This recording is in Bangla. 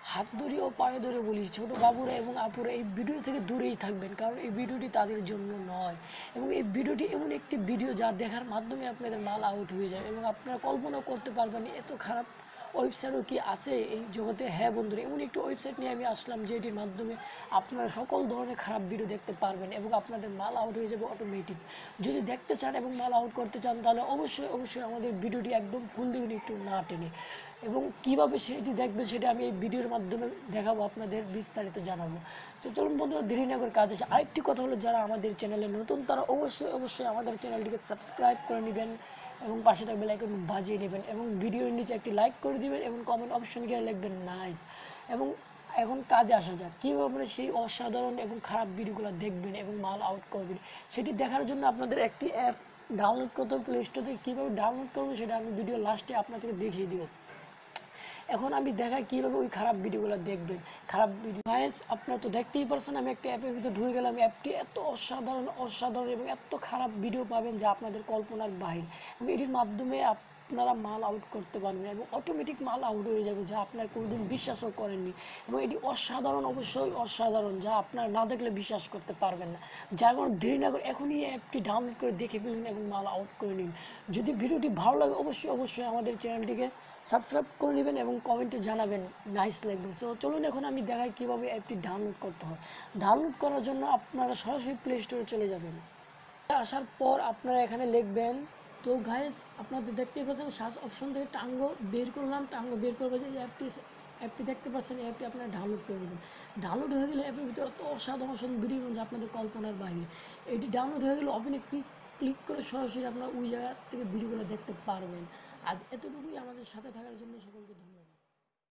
হাত ধরে ও পায়ে ধরে বলি, ছোট বাবুরা এবং আপুরা এই ভিডিও থেকে দূরেই থাকবেন, কারণ এই ভিডিওটি তাদের জন্য নয়। এবং এই ভিডিওটি এমন একটি ভিডিও যা দেখার মাধ্যমে আপনাদের মাল আউট হয়ে যায় এবং আপনারা কল্পনা করতে পারবেন এত খারাপ ওয়েবসাইটও কি আছে এই জগতে। হ্যাঁ বন্ধুরা, এমন একটি ওয়েবসাইট নিয়ে আমি আসলাম যেটির মাধ্যমে আপনারা সকল ধরনের খারাপ ভিডিও দেখতে পারবেন এবং আপনাদের মাল আউট হয়ে যাবে অটোমেটিক। যদি দেখতে চান এবং মাল আউট করতে চান তাহলে অবশ্যই আমাদের ভিডিওটি একদম ফুল দেখুন, একটু না টেনে। এবং কীভাবে সেটি দেখবেন সেটা আমি এই ভিডিওর মাধ্যমে দেখাবো, আপনাদের বিস্তারিত জানাবো। তো চলুন বন্ধুরা, দেরি না করে কাজ আছে। আরেকটি কথা হলো, যারা আমাদের চ্যানেলে নতুন তারা অবশ্যই আমাদের চ্যানেলটিকে সাবস্ক্রাইব করে নেবেন এবং পাশে থাকা বেল আইকন বাজিয়ে নেবেন এবং ভিডিওর নিচে একটি লাইক করে দিবেন এবং কমেন্ট অপশন গিয়ে লিখবেন নাইস। এবং এখন কাজে আসা যাক, কীভাবে আপনারা সেই অসাধারণ এবং খারাপ ভিডিওগুলো দেখবেন এবং মাল আউট করবেন। সেটি দেখার জন্য আপনাদের একটি অ্যাপ ডাউনলোড করতে হবে প্লে স্টোর থেকে। কীভাবে ডাউনলোড করবেন সেটা আমি ভিডিও লাস্টে আপনাদেরকে দেখিয়ে দিব। এখন আমি দেখাই কীভাবে ওই খারাপ ভিডিওগুলো দেখবেন। খারাপ ভিডিও গাইস, আপনারা তো দেখতেই পারছেন আমি একটা অ্যাপের ভিতরে ঢুকে গেলাম। অ্যাপটি এত অসাধারণ এবং এত খারাপ ভিডিও পাবেন যা আপনাদের কল্পনার বাহির। এবং এটির মাধ্যমে আপনারা মাল আউট করতে পারবেন এবং অটোমেটিক মাল আউট হয়ে যাবে, যা আপনার কোনোদিন বিশ্বাসও করেননি। এবং এটি অবশ্যই অসাধারণ, যা আপনারা না দেখলে বিশ্বাস করতে পারবেন না। যার কারণে দেরি না করে এখনই অ্যাপটি ডাউনলোড করে দেখে ফেলুন এবং মাল আউট করে নিন। যদি ভিডিওটি ভালো লাগে অবশ্যই আমাদের চ্যানেলটিকে সাবস্ক্রাইব করে নেবেন এবং কমেন্টে জানাবেন নাইস লাগবে। সো চলুন এখন আমি দেখাই কীভাবে অ্যাপটি ডাউনলোড করতে হয়। ডাউনলোড করার জন্য আপনারা সরাসরি প্লে স্টোরে চলে যাবেন। আসার পর আপনারা এখানে লিখবেন, তো গাইস আপনারা তো দেখতেই পাচ্ছেন সার্চ অপশন থেকে টাঙ্গো বের করলাম। টাঙ্গো বের করবো যে অ্যাপটি দেখতে পাচ্ছেন, এই অ্যাপটি আপনারা ডাউনলোড করে নেবেন। ডাউনলোড হয়ে গেলে অ্যাপের ভিতরে অত অসাধারণ ভিডিও যে আপনাদের কল্পনার বাইরে। এটি ডাউনলোড হয়ে গেলে ওপেনে ক্লিক করে সরাসরি আপনারা ওই জায়গা থেকে ভিডিওগুলো দেখতে পারবেন। আজ এতটুকুই, আমাদের সাথে থাকার জন্য সকলকে ধন্যবাদ।